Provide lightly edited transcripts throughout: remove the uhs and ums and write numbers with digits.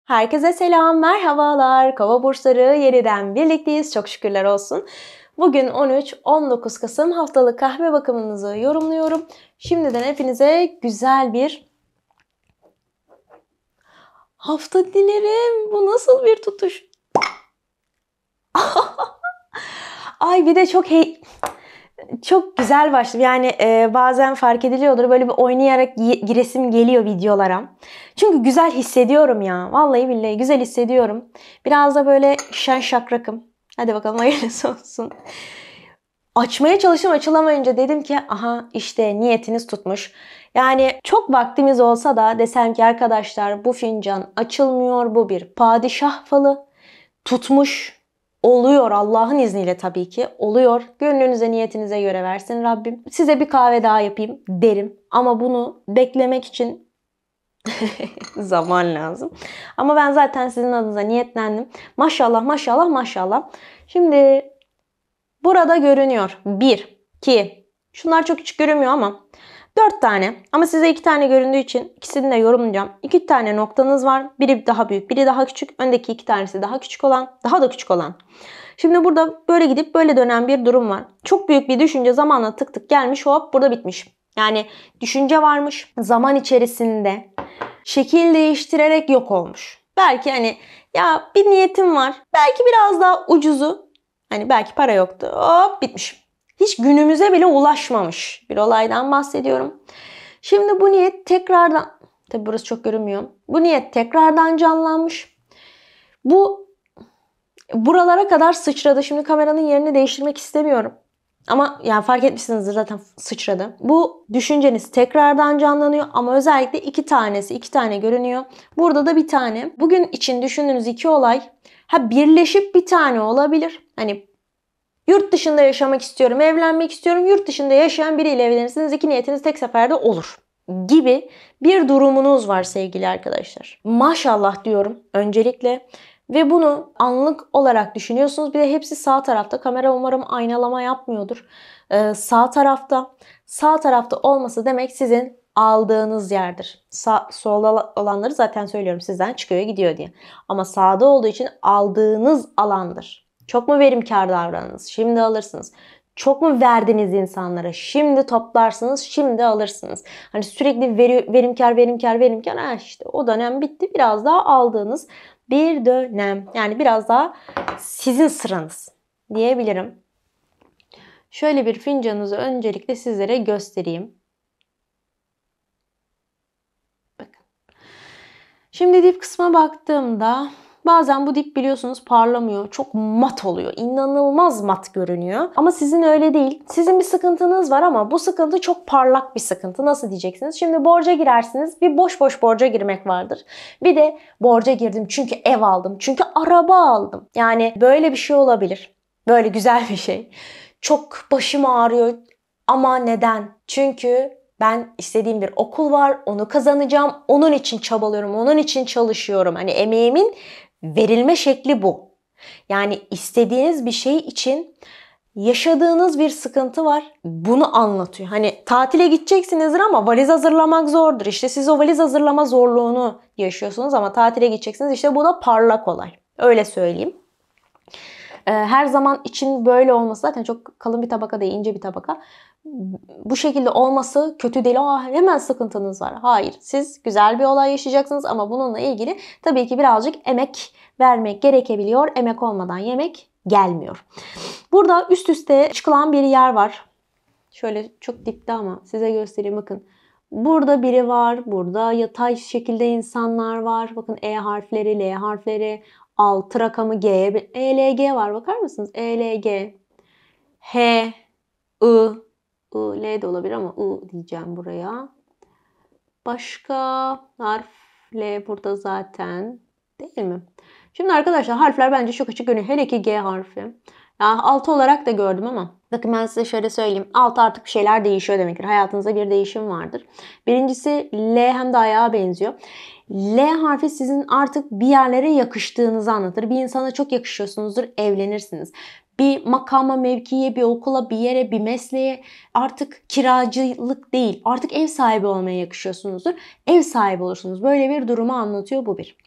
Herkese selam, merhabalar. Kova burçları yeniden birlikteyiz. Çok şükürler olsun. Bugün 13-19 Kasım haftalık kahve bakımınızı yorumluyorum. Şimdiden hepinize güzel bir hafta dilerim. Bu nasıl bir tutuş? Ay bir de çok güzel başladı. Yani bazen fark ediliyordur. Böyle bir oynayarak giresim geliyor videolara. Çünkü güzel hissediyorum ya. Vallahi billahi güzel hissediyorum. Biraz da böyle şen şakrakım. Hadi bakalım hayırlısı olsun. Açmaya çalıştım, açılamayınca dedim ki aha işte niyetiniz tutmuş. Yani çok vaktimiz olsa da desem ki arkadaşlar bu fincan açılmıyor. Bu bir padişah falı. Tutmuş. Oluyor Allah'ın izniyle tabii ki. Oluyor. Gönlünüze niyetinize göre versin Rabbim. Size bir kahve daha yapayım derim. Ama bunu beklemek için zaman lazım. Ama ben zaten sizin adınıza niyetlendim. Maşallah maşallah maşallah. Şimdi burada görünüyor. 1, 2. Şunlar çok küçük görünmüyor ama 4 tane. Ama size 2 tane göründüğü için ikisini de yorumlayacağım. 2 tane noktanız var. Biri daha büyük, biri daha küçük. Öndeki 2 tanesi daha küçük olan, daha da küçük olan. Şimdi burada böyle gidip böyle dönen bir durum var. Çok büyük bir düşünce zamanla tık tık gelmiş, hop burada bitmiş. Yani düşünce varmış, zaman içerisinde şekil değiştirerek yok olmuş. Belki hani ya bir niyetim var. Belki biraz daha ucuzu. Hani belki para yoktu. Hop bitmiş. Hiç günümüze bile ulaşmamış bir olaydan bahsediyorum. Şimdi bu niyet tekrardan, tabi burası çok görünmüyor. Bu niyet tekrardan canlanmış. Bu buralara kadar sıçradı. Şimdi kameranın yerini değiştirmek istemiyorum. Ama yani fark etmişsinizdir zaten sıçradı. Bu düşünceniz tekrardan canlanıyor ama özellikle iki tane görünüyor. Burada da bir tane. Bugün için düşündüğünüz iki olay birleşip bir tane olabilir. Hani yurt dışında yaşamak istiyorum, evlenmek istiyorum. Yurt dışında yaşayan biriyle evlenirsiniz. İki niyetiniz tek seferde olur gibi bir durumunuz var sevgili arkadaşlar. Maşallah diyorum öncelikle. Ve bunu anlık olarak düşünüyorsunuz. Bir de hepsi sağ tarafta. Kamera umarım aynalama yapmıyordur. Sağ tarafta olması demek sizin aldığınız yerdir. Solda olanları zaten söylüyorum sizden çıkıyor gidiyor diye. Ama sağda olduğu için aldığınız alandır. Çok mu verimkar davrandınız? Şimdi alırsınız. Çok mu verdiniz insanlara? Şimdi toplarsınız, şimdi alırsınız. Hani sürekli verimkar. İşte o dönem bitti. Biraz daha aldığınız bir dönem. Yani biraz daha sizin sıranız diyebilirim. Şöyle bir fincanınızı öncelikle sizlere göstereyim. Bakın. Şimdi dip kısma baktığımda bazen bu dip biliyorsunuz parlamıyor. Çok mat oluyor. İnanılmaz mat görünüyor. Ama sizin öyle değil. Sizin bir sıkıntınız var ama bu sıkıntı çok parlak bir sıkıntı. Nasıl diyeceksiniz? Şimdi borca girersiniz. Bir boş borca girmek vardır. Bir de borca girdim çünkü ev aldım. Çünkü araba aldım. Yani böyle bir şey olabilir. Böyle güzel bir şey. Çok başım ağrıyor. Ama neden? Çünkü ben istediğim bir okul var. Onu kazanacağım. Onun için çabalıyorum. Onun için çalışıyorum. Hani emeğimin verilme şekli bu. Yani istediğiniz bir şey için yaşadığınız bir sıkıntı var. Bunu anlatıyor. Hani tatile gideceksinizdir ama valiz hazırlamak zordur. İşte siz o valiz hazırlama zorluğunu yaşıyorsunuz ama tatile gideceksiniz. İşte bu da parlak olay. Öyle söyleyeyim. Her zaman için böyle olması zaten çok kalın bir tabaka değil, ince bir tabaka. Bu şekilde olması kötü değil. Hemen sıkıntınız var. Hayır. Siz güzel bir olay yaşayacaksınız ama bununla ilgili tabii ki birazcık emek vermek gerekebiliyor. Emek olmadan yemek gelmiyor. Burada üst üste çıkılan bir yer var. Şöyle çok dipte ama size göstereyim bakın. Burada biri var. Burada yatay şekilde insanlar var. Bakın E harfleri, L harfleri, altı rakamı G, ELG var. Bakar mısınız? ELG, H, I, L de olabilir ama I diyeceğim buraya. Başka harf L burada zaten. Değil mi? Şimdi arkadaşlar harfler bence çok açık görünüyor. Hele ki G harfi. Yani 6 olarak da gördüm ama bakın ben size şöyle söyleyeyim. 6 artık bir şeyler değişiyor demektir. Hayatınızda bir değişim vardır. Birincisi L hem de ayağa benziyor. L harfi sizin artık bir yerlere yakıştığınızı anlatır. Bir insana çok yakışıyorsunuzdur, evlenirsiniz. Bir makama, mevkiye, bir okula, bir yere, bir mesleğe artık kiracılık değil. Artık ev sahibi olmaya yakışıyorsunuzdur. Ev sahibi olursunuz. Böyle bir durumu anlatıyor bu bir.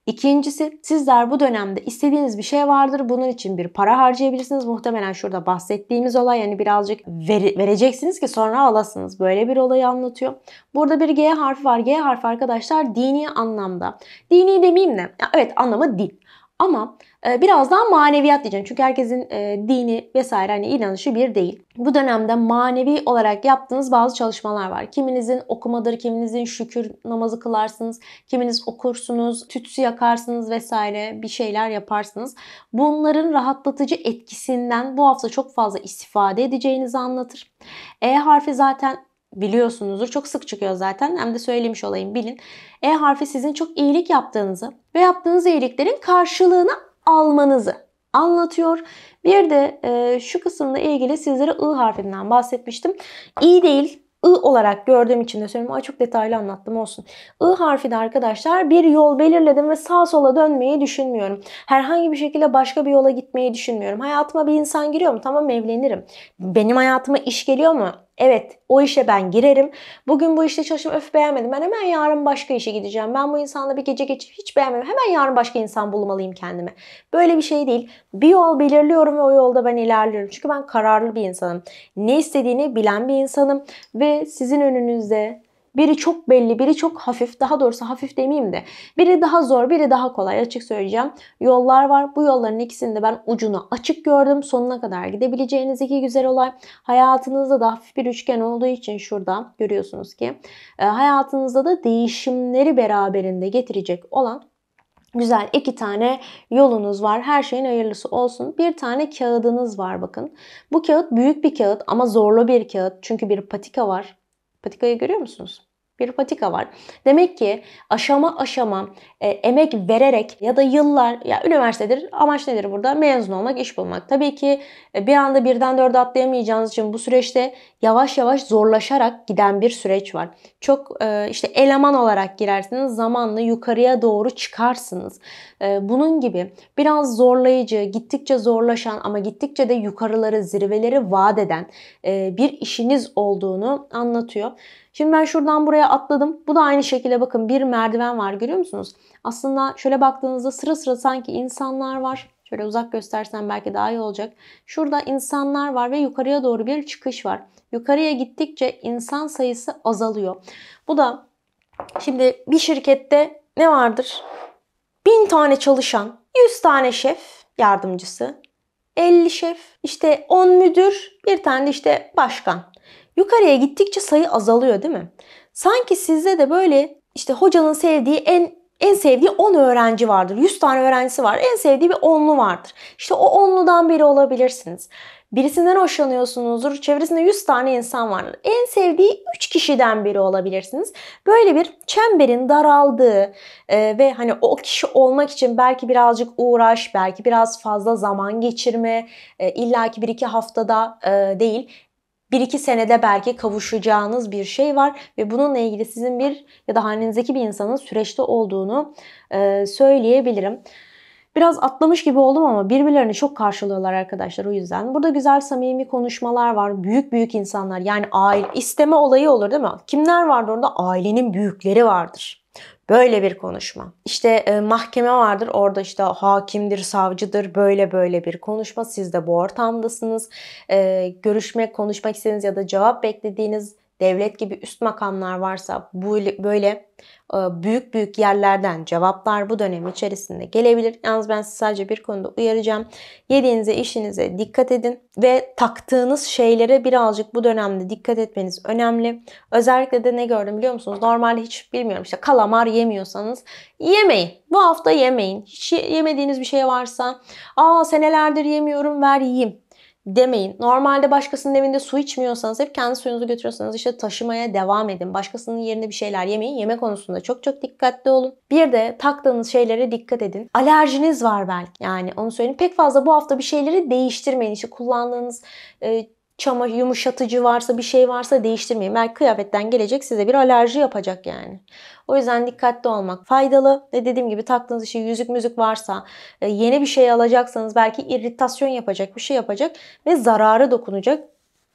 İkincisi, sizler bu dönemde istediğiniz bir şey vardır. Bunun için bir para harcayabilirsiniz. Muhtemelen şurada bahsettiğimiz olay, yani birazcık vereceksiniz ki sonra alasınız. Böyle bir olayı anlatıyor. Burada bir G harfi var. G harfi arkadaşlar dini anlamda. Dini demeyeyim de, evet, anlamı din. Ama biraz daha maneviyat diyeceğim. Çünkü herkesin dini vesaire hani inanışı bir değil. Bu dönemde manevi olarak yaptığınız bazı çalışmalar var. Kiminizin okumadır, kiminizin şükür namazı kılarsınız, kiminiz okursunuz, tütsü yakarsınız vesaire, bir şeyler yaparsınız. Bunların rahatlatıcı etkisinden bu hafta çok fazla istifade edeceğinizi anlatır. E harfi zaten biliyorsunuzdur. Çok sık çıkıyor zaten. Hem de söylemiş olayım, bilin. E harfi sizin çok iyilik yaptığınızı ve yaptığınız iyiliklerin karşılığını almanızı anlatıyor. Bir de şu kısımla ilgili sizlere I harfinden bahsetmiştim. İyi değil, I olarak gördüğüm için de söylüyorum. Çok detaylı anlattım, olsun. I harfi de arkadaşlar bir yol belirledim ve sağa sola dönmeyi düşünmüyorum. Herhangi bir şekilde başka bir yola gitmeyi düşünmüyorum. Hayatıma bir insan giriyor mu? Tamam, evlenirim. Benim hayatıma iş geliyor mu? Evet, o işe ben girerim. Bugün bu işte çalıştım, beğenmedim. Ben hemen yarın başka işe gideceğim. Ben bu insanla bir gece geçip hiç beğenmedim. Hemen yarın başka insan bulmalıyım kendime. Böyle bir şey değil. Bir yol belirliyorum ve o yolda ben ilerliyorum. Çünkü ben kararlı bir insanım. Ne istediğini bilen bir insanım. Ve sizin önünüzde biri çok belli, biri çok hafif. Daha doğrusu hafif demeyeyim de. Biri daha zor, biri daha kolay. Açık söyleyeceğim. Yollar var. Bu yolların ikisini de ben ucunu açık gördüm. Sonuna kadar gidebileceğiniz iki güzel olay. Hayatınızda da hafif bir üçgen olduğu için şurada görüyorsunuz ki hayatınızda da değişimleri beraberinde getirecek olan güzel iki tane yolunuz var. Her şeyin hayırlısı olsun. Bir tane kağıdınız var, bakın. Bu kağıt büyük bir kağıt ama zorlu bir kağıt. Çünkü bir patika var. Patikayı görüyor musunuz? Bir patika var. Demek ki aşama aşama emek vererek ya da yıllar, ya üniversitedir, amaç nedir burada? Mezun olmak, iş bulmak. Tabii ki bir anda birden dörde atlayamayacağınız için bu süreçte yavaş yavaş zorlaşarak giden bir süreç var. Çok işte eleman olarak girersiniz, zamanla yukarıya doğru çıkarsınız. Bunun gibi biraz zorlayıcı, gittikçe zorlaşan ama gittikçe de yukarıları, zirveleri vaat eden bir işiniz olduğunu anlatıyor. Şimdi ben şuradan buraya atladım. Bu da aynı şekilde, bakın, bir merdiven var, görüyor musunuz? Aslında şöyle baktığınızda sıra sıra sanki insanlar var. Şöyle uzak göstersem belki daha iyi olacak. Şurada insanlar var ve yukarıya doğru bir çıkış var. Yukarıya gittikçe insan sayısı azalıyor. Bu da şimdi bir şirkette ne vardır? 1000 tane çalışan, 100 tane şef yardımcısı, 50 şef, işte 10 müdür, bir tane de işte başkan. Yukarıya gittikçe sayı azalıyor, değil mi? Sanki sizde de böyle işte hocanın sevdiği en sevdiği 10 öğrenci vardır. 100 tane öğrencisi var. En sevdiği bir 10'lu vardır. İşte o 10'ludan biri olabilirsiniz. Birisinden hoşlanıyorsunuzdur. Çevresinde 100 tane insan vardır. En sevdiği 3 kişiden biri olabilirsiniz. Böyle bir çemberin daraldığı ve hani o kişi olmak için belki birazcık uğraş, belki biraz fazla zaman geçirme, illaki 1-2 haftada değil, 1-2 senede belki kavuşacağınız bir şey var ve bununla ilgili sizin bir ya da halinizdeki bir insanın süreçte olduğunu söyleyebilirim. Biraz atlamış gibi oldum ama birbirlerini çok karşılıyorlar arkadaşlar, o yüzden. Burada güzel samimi konuşmalar var. Büyük büyük insanlar, yani aile isteme olayı olur, değil mi? Kimler vardır orada? Ailenin büyükleri vardır. Böyle bir konuşma. İşte mahkeme vardır. Orada işte hakimdir, savcıdır. Böyle bir konuşma. Siz de bu ortamdasınız. Görüşmek, konuşmak istediğiniz ya da cevap beklediğiniz devlet gibi üst makamlar varsa böyle büyük büyük yerlerden cevaplar bu dönem içerisinde gelebilir. Yalnız ben size sadece bir konuda uyaracağım. Yediğinize, işinize dikkat edin ve taktığınız şeylere birazcık bu dönemde dikkat etmeniz önemli. Özellikle de ne gördüm biliyor musunuz? Normalde hiç bilmiyorum, işte kalamar yemiyorsanız yemeyin. Bu hafta yemeyin. Hiç yemediğiniz bir şey varsa, senelerdir yemiyorum, ver yiyeyim demeyin. Normalde başkasının evinde su içmiyorsanız, hep kendi suyunuzu götürüyorsanız işte taşımaya devam edin. Başkasının yerine bir şeyler yemeyin. Yeme konusunda çok çok dikkatli olun. Bir de taktığınız şeylere dikkat edin. Alerjiniz var belki. Yani onu söyleyeyim. Pek fazla bu hafta bir şeyleri değiştirmeyin. İşte kullandığınız çamaşır yumuşatıcı varsa, bir şey varsa değiştirmeyin. Belki kıyafetten gelecek, size bir alerji yapacak yani. O yüzden dikkatli olmak faydalı. Ve dediğim gibi taktığınız işte yüzük müzik varsa, yeni bir şey alacaksanız belki irritasyon yapacak, bir şey yapacak ve zararı dokunacak.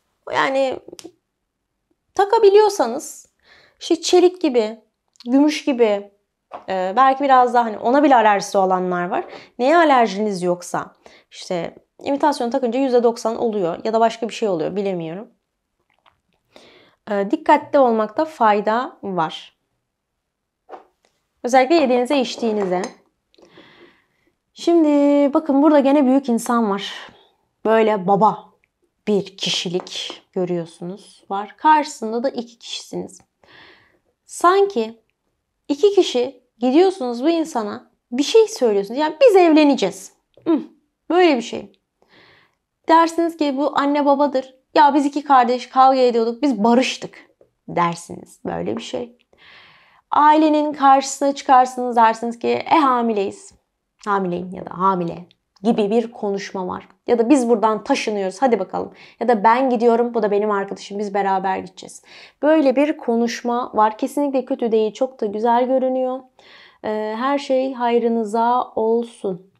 Yani takabiliyorsanız işte çelik gibi, gümüş gibi, Belki biraz daha hani ona bile alerjisi olanlar var. Neye alerjiniz yoksa işte imitasyon takınca %90 oluyor ya da başka bir şey oluyor, bilemiyorum. Dikkatli olmakta fayda var. Özellikle yediğinize, içtiğinize. Şimdi bakın, burada gene büyük insan var. Böyle baba bir kişilik görüyorsunuz var. Karşısında da 2 kişisiniz. Sanki 2 kişi gidiyorsunuz bu insana, bir şey söylüyorsunuz. Yani biz evleneceğiz. Böyle bir şey. Dersiniz ki bu anne babadır. Ya biz 2 kardeş kavga ediyorduk, biz barıştık dersiniz. Böyle bir şey. Ailenin karşısına çıkarsınız, dersiniz ki hamileyiz. Hamileyim ya da hamile gibi bir konuşma var. Ya da biz buradan taşınıyoruz, hadi bakalım. Ya da ben gidiyorum, bu da benim arkadaşım, biz beraber gideceğiz. Böyle bir konuşma var. Kesinlikle kötü değil, çok da güzel görünüyor. Her şey hayrınıza olsun.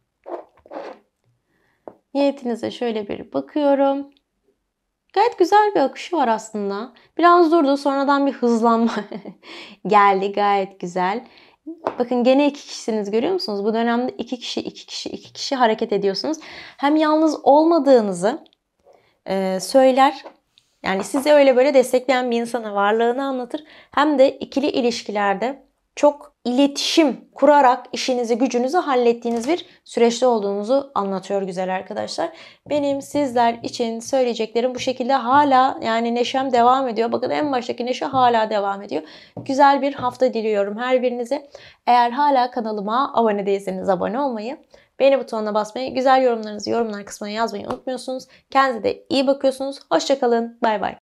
Niyetinize şöyle bir bakıyorum. Gayet güzel bir akışı var aslında. Biraz durdu, sonradan bir hızlanma geldi, gayet güzel. Bakın gene 2 kişisiniz, görüyor musunuz? Bu dönemde 2 kişi, 2 kişi, 2 kişi hareket ediyorsunuz. Hem yalnız olmadığınızı söyler. Yani sizi öyle böyle destekleyen bir insana varlığını anlatır. Hem de ikili ilişkilerde çok iletişim kurarak işinizi, gücünüzü hallettiğiniz bir süreçte olduğunuzu anlatıyor güzel arkadaşlar. Benim sizler için söyleyeceklerim bu şekilde. Hala yani neşem devam ediyor. Bakın en baştaki neşe hala devam ediyor. Güzel bir hafta diliyorum her birinize. Eğer hala kanalıma abone değilseniz abone olmayı, beğeni butonuna basmayı, güzel yorumlarınızı yorumlar kısmına yazmayı unutmuyorsunuz. Kendinize de iyi bakıyorsunuz. Hoşça kalın. Bay bay.